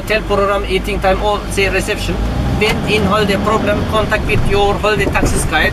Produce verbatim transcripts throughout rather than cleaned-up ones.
hotel program, eating time, or the reception. When in holiday problem, contact with your holiday taxis guide.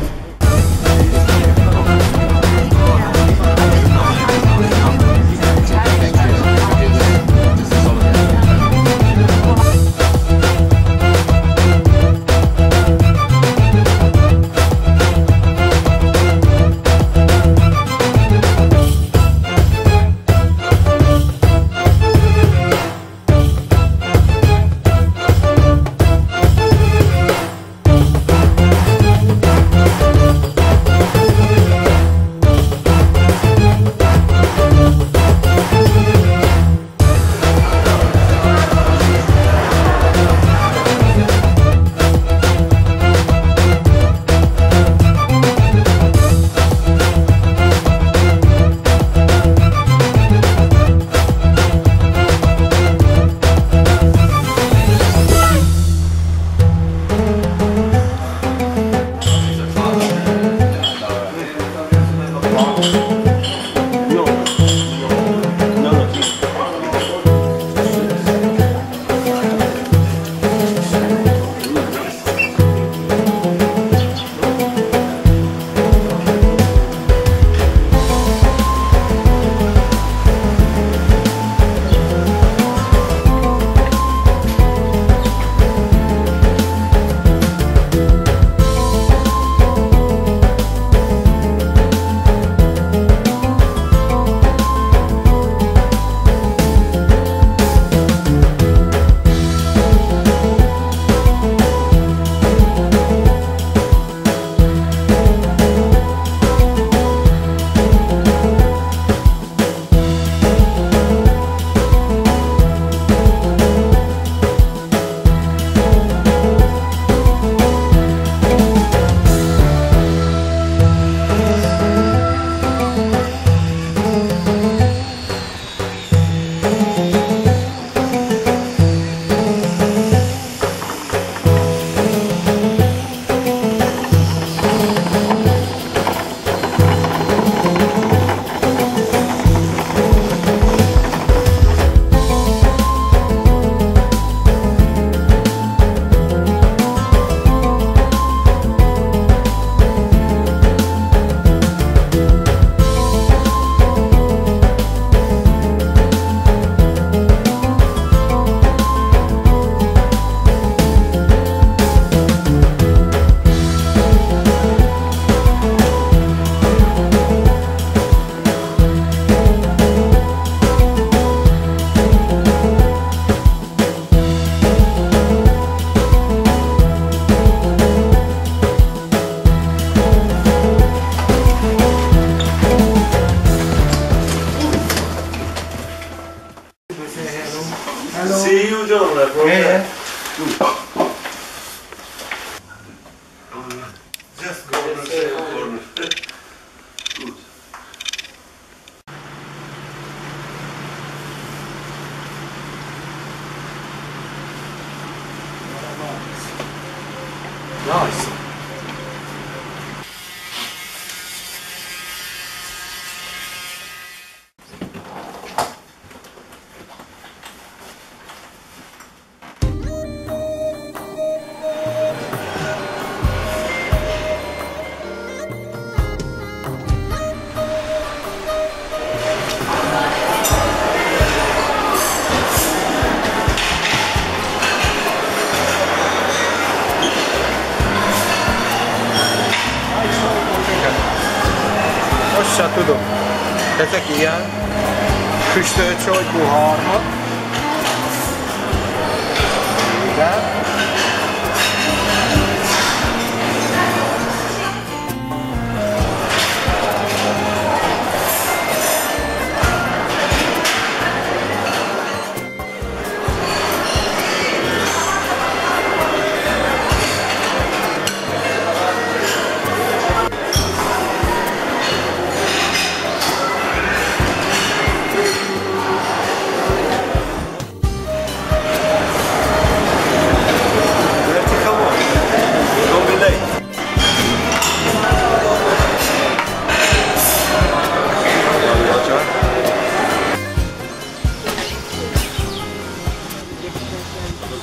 See you, John. Yeah, yeah. Good. Just go and say corner. Good. Nice. Most tudom. Ezek ilyen füstölcsögy, buharmat. Igen.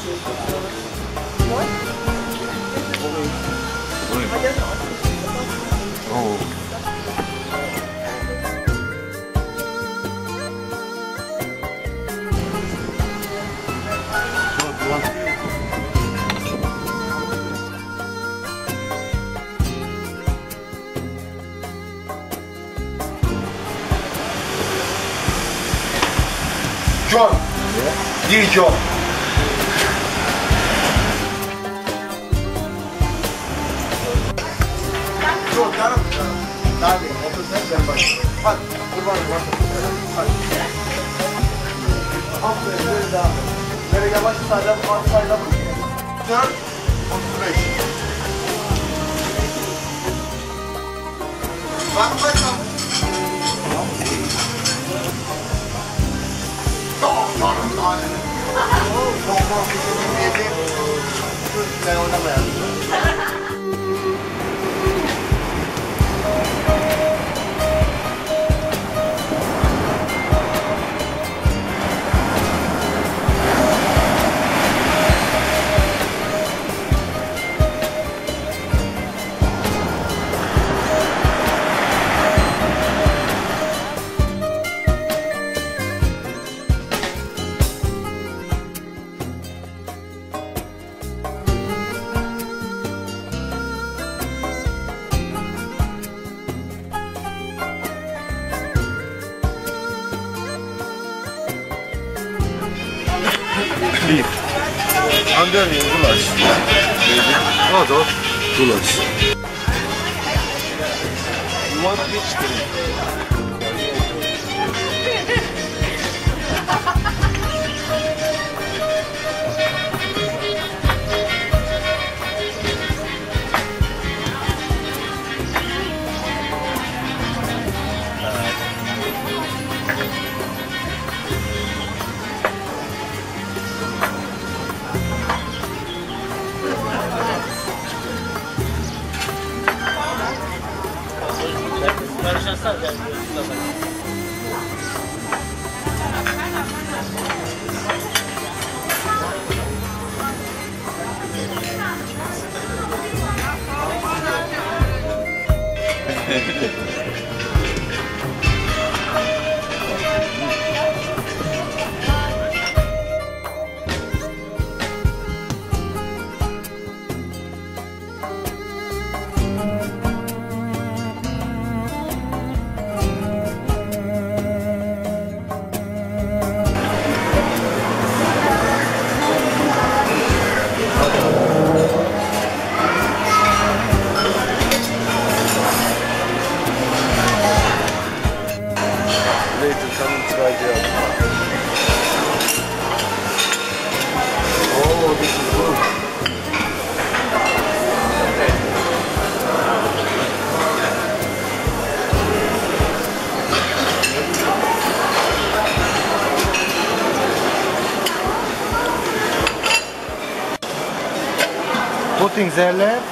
Oh. John. Di John. John, canım. Hadi, otur sen ben başlayayım. Hadi, kurban kurban. Hadi. Aferin, böyle devam et. Böyle yavaş sayla, az sayla bak. Dört, otuz beş. Bak bakalım. Doktorun tane. Doktor fikrini diyecek. Dur, ben oynamayalım. Bir. Andörmeyin bulaş. O da bulaş. Yuvarı geçtirin. Putting their left.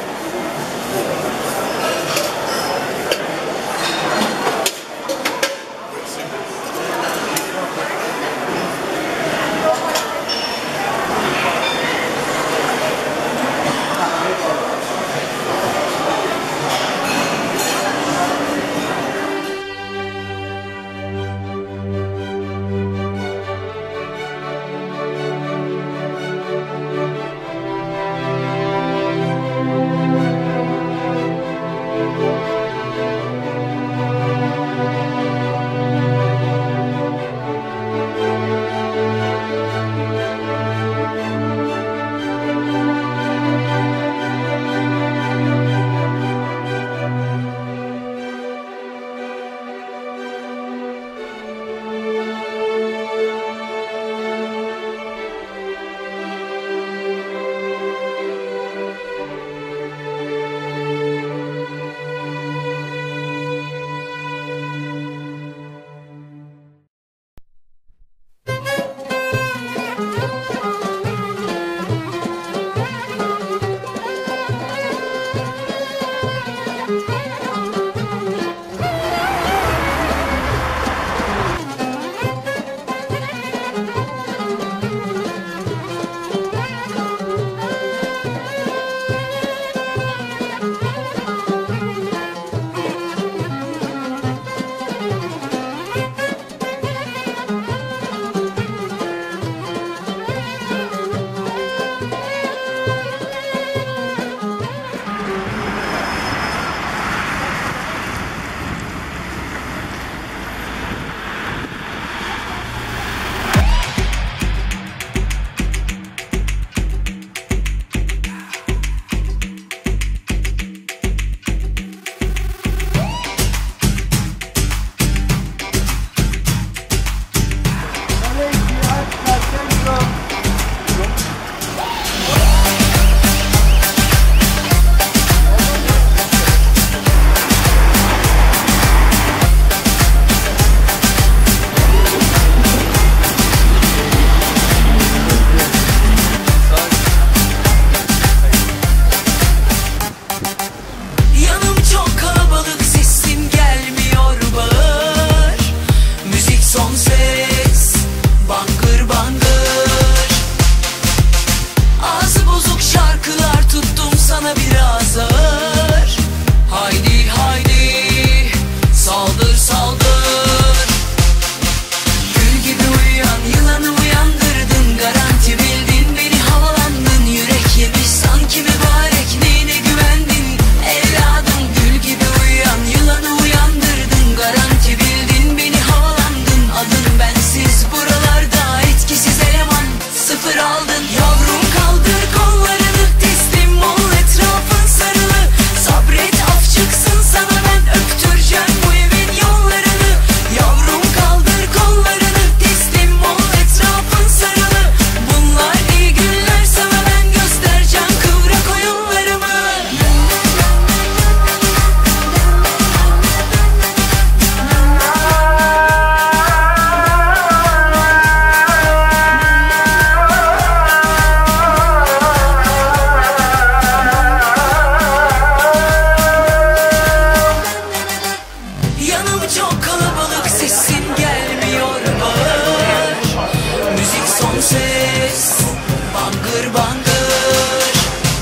bangır. Ağzı bozuk şarkılar tuttum sana biraz ağır. Haydi haydi saldır saldır. Gül gibi uyuyan yılanı uyandırdın. Garanti bildin beni havalandın. Yürek yemiş sanki mübarek neyine güvendin evladım. Gül gibi uyuyan yılanı uyandırdın. Garanti bildin beni havalandın. Adın bensiz buralarda etkisiz eleman. Sıfır aldın yavrum, kaldır kollarını, teslim ol, etrafın sarılı. Sabret af çıksın sana, ben öptüreceğim bu evin yollarını. Yavrum kaldır kollarını, teslim ol, etrafın sarılı. Bunlar iyi günler sana, ben göstereceğim kıvrak oyunlarımı. Yanım çok kalabalık, sesin gelmiyor bağır. Müzik son ses, bangır bangır.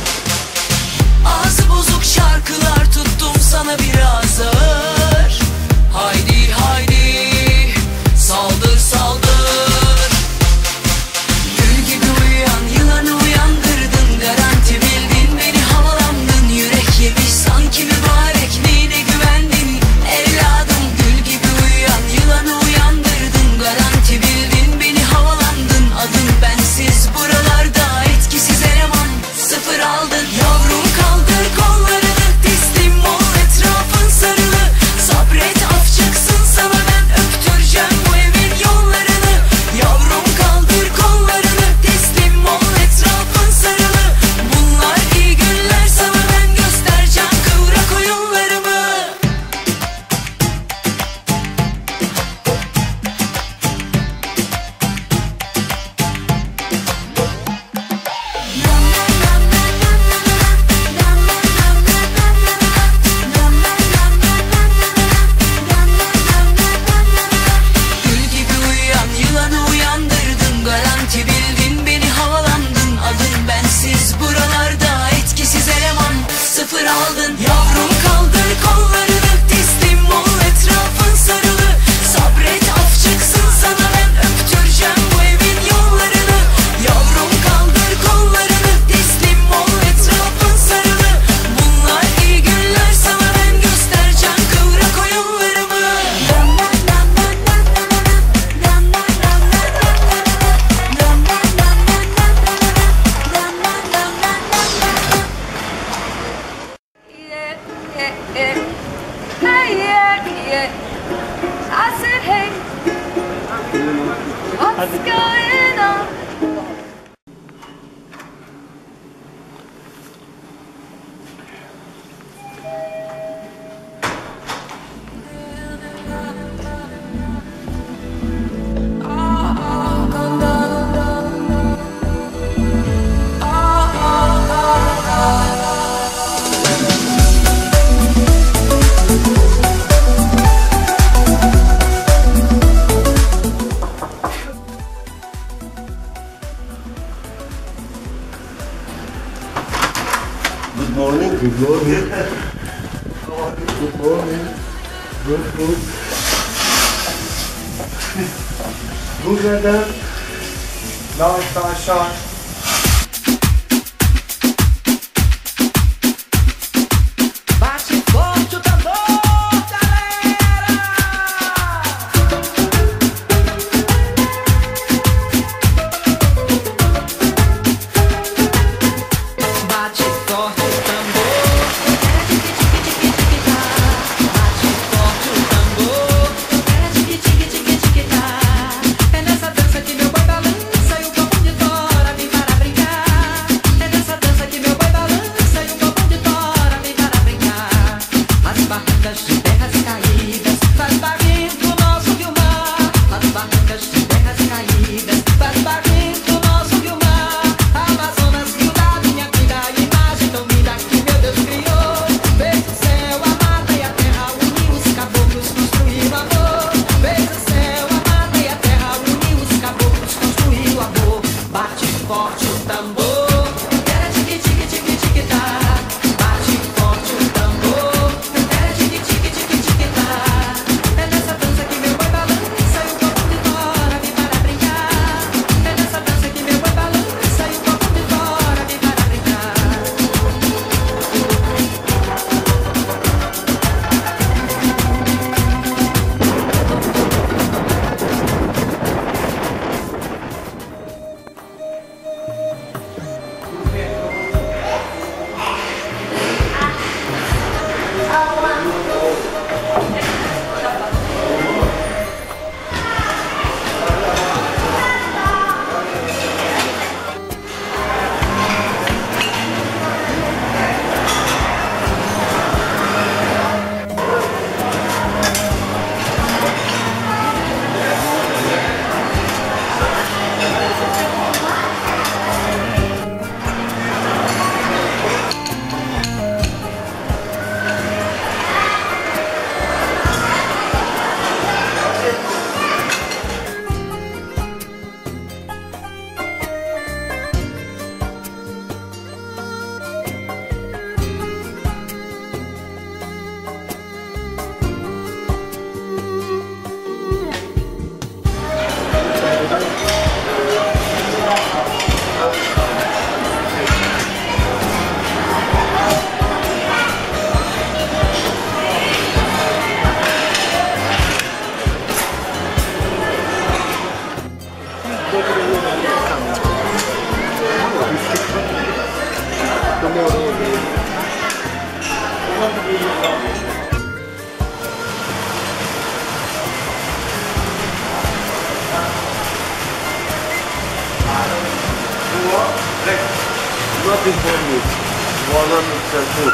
Ağzı bozuk şarkılar tuttum sana biraz ağır. Haydi haydi saldır saldır. Gül gibi uyuyan yılanı uyandırdın. Garanti bildin beni havalandın. Yürek yemiş sanki mübarek neyine güvendin evladım. Gül gibi uyuyan yılanı uyandırdın. Garanti bildin beni havalandın. Adın bensiz buralarda etkisiz eleman. Sıfır aldın yavrum, kaldır kollarını, teslim ol, etrafın sarılı. Sabret af çıksın sana, ben öptüreceğim bu evin yollarını. Yavrum kaldır kollarını, teslim ol, etrafın sarılı. Bunlar iyi günler sana, ben göstereceğim kıvrak oyunlarımı. Gül gibi uyuyan yılanı uyandırdın. Garanti bildin beni havalandın. Adın bensiz buralarda etkisiz eleman. Sıfır aldın yavrum, kaldır kollarını, teslim ol, etrafın sarılı. Sabret af çıksın sana, ben öptüreceğim bu evin yollarını. Yavrum kaldır kollarını, teslim ol, etrafın sarılı. Bunlar iyi günler sana, ben göstereceğim kıvrak oyunlarımı. Yeah, yeah, yeah. Hey, yeah, yeah. I said, hey, what's going on? Good morning. Good morning. Good morning. Good, good. Good weather. Now it's aşağı. Bate forte o tambor, galera! Bate forte o tambor. Bate forte o tambor. É nessa dança que meu boi balança e o corpo de fora me Nothing for me. one hundred percent food.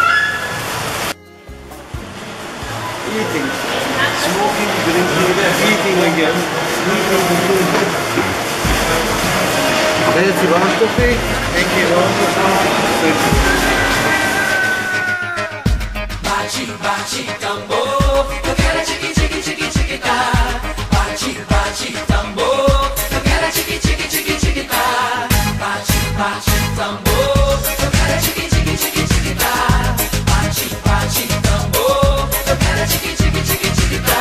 Eating, smoking, drinking, eating again, sleeping, drinking. Nancy, want coffee? Thank you. Thank you. Bate, bate, tambor, eu quero é tique, tique, tique, tique, tá. Bate, bate, tambor, eu quero é tique, tique, tique, tique, tá. Bate, bate, tambor, eu quero é tique, tique, tique, tique, tá. Bate, bate, tambor, eu quero é tique, tique, tique, tique, tá.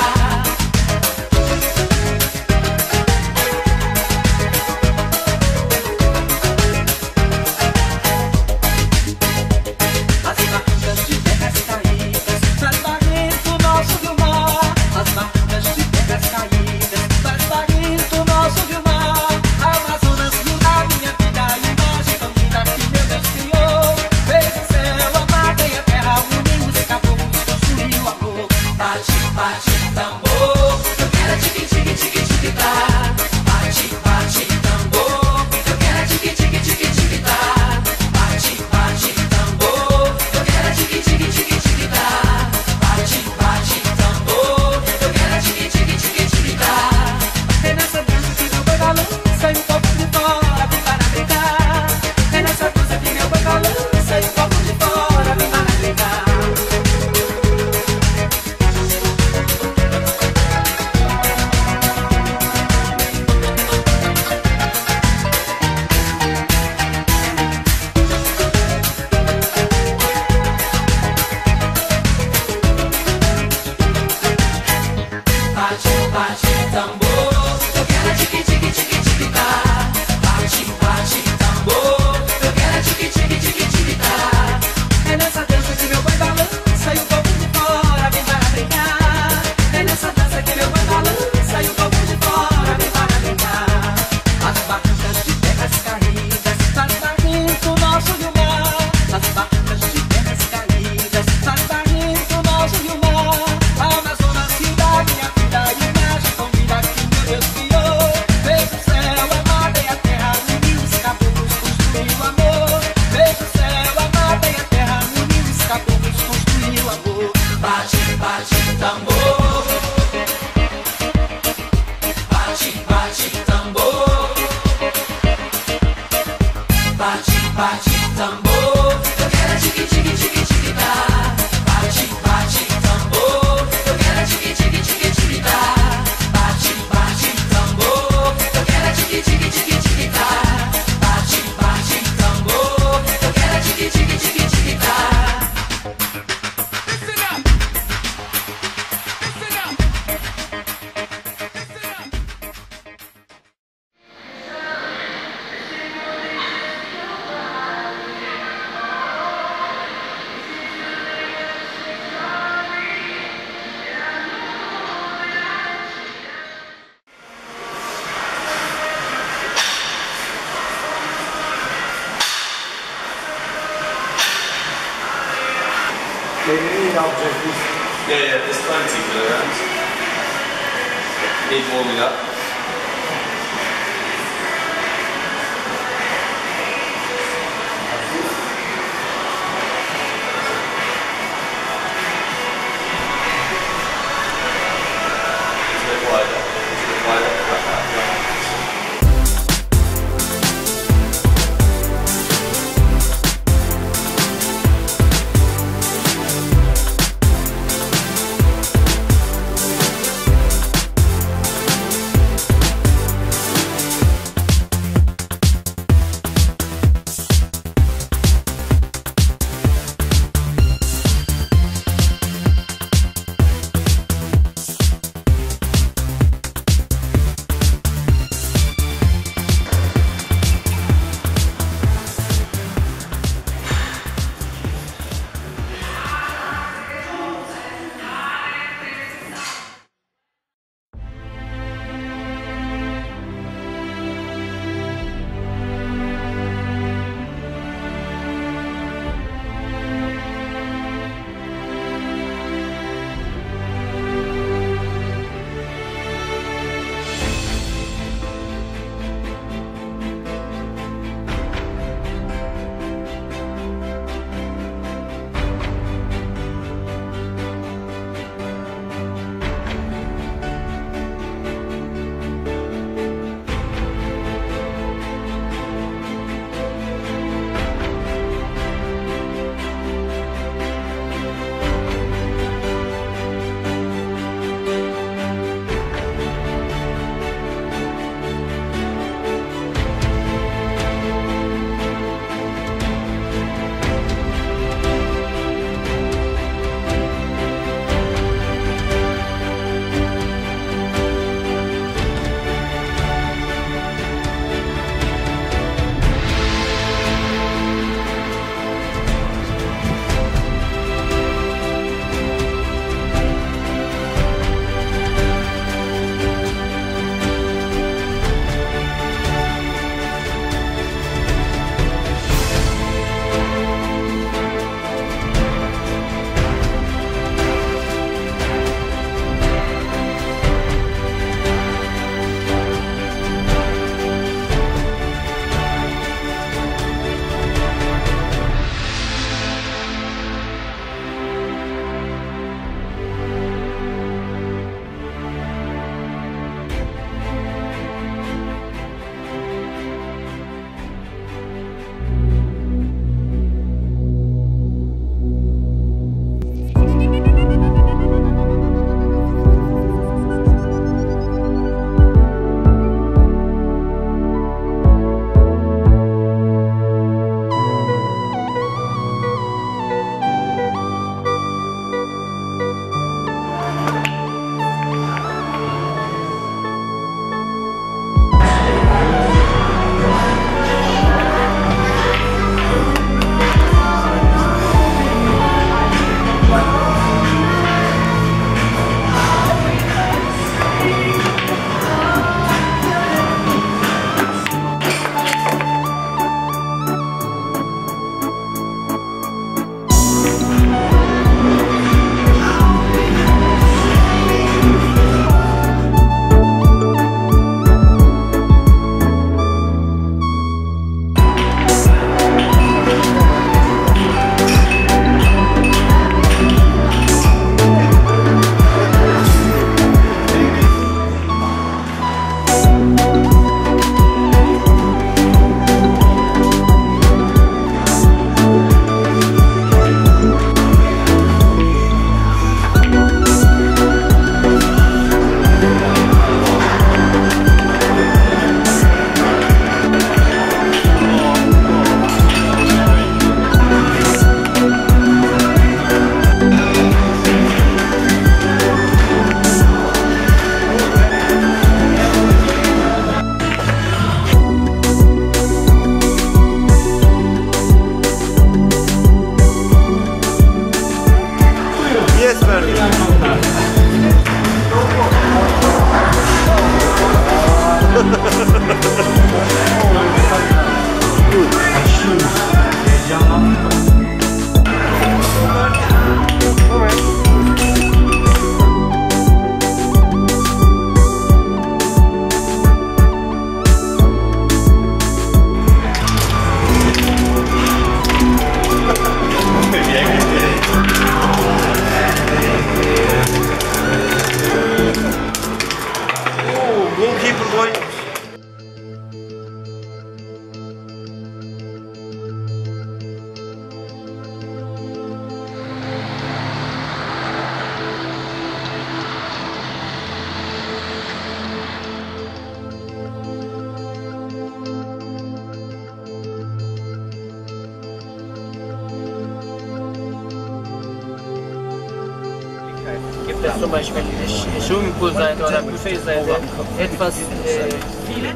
Yeah, yeah, there's plenty for the rounds. Need warming up. It's a bit wider. It's a bit wider. Like that. zum Beispiel Swimmingpool sein oder Buffet-Seite, etwas äh, viele.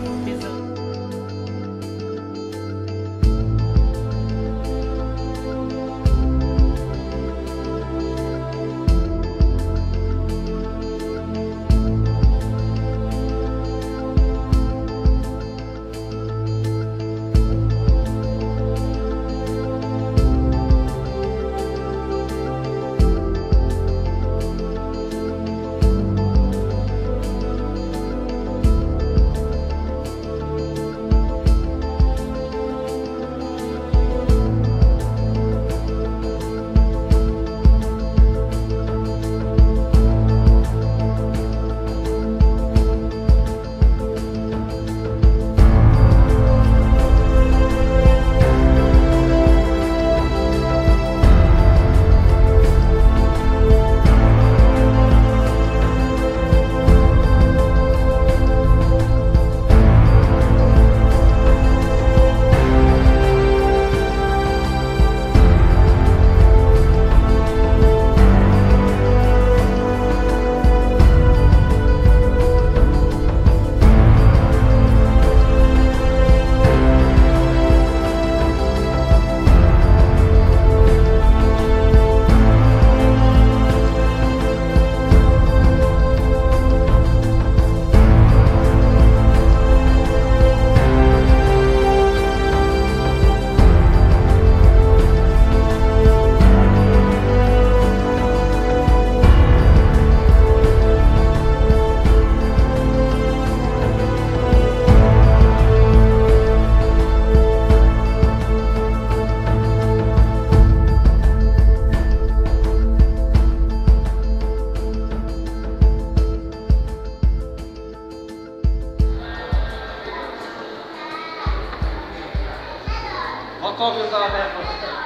What talk is that?